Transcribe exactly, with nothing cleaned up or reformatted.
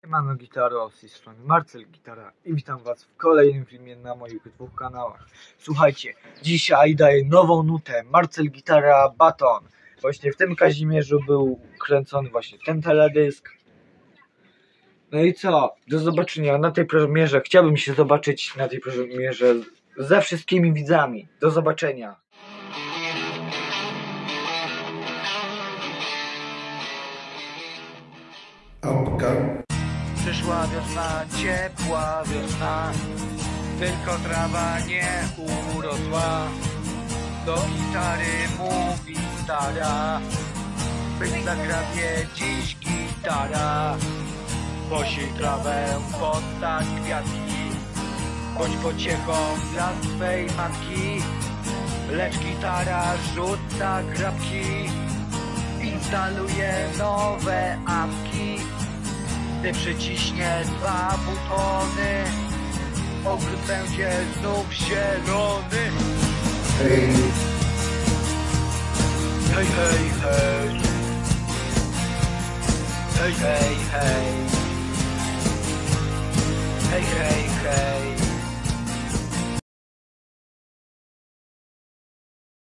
Siemano Gitaro, z tej strony Marcel Gitara i witam was w kolejnym filmie na moich dwóch kanałach. Słuchajcie, dzisiaj daję nową nutę, Marcel Gitara Baton. Właśnie w tym Kazimierzu był kręcony właśnie ten teledysk. No i co? Do zobaczenia na tej premierze. Chciałbym się zobaczyć na tej premierze ze wszystkimi widzami. Do zobaczenia. Apka. Przyszła wiosna, ciepła wiosna, tylko trawa nie urosła. Do gitary mówi stara, byś zagrabie dziś gitara. Posiej trawę, podstać kwiatki, bądź pociechą dla swej matki. Lecz gitara rzuca grabki, instaluje nowe apki. Gdy przyciśnie dwa butony, ogród będzie znów zielony. Hej. Hej, hej, hej. Hej, hej, hej. Hej, hej,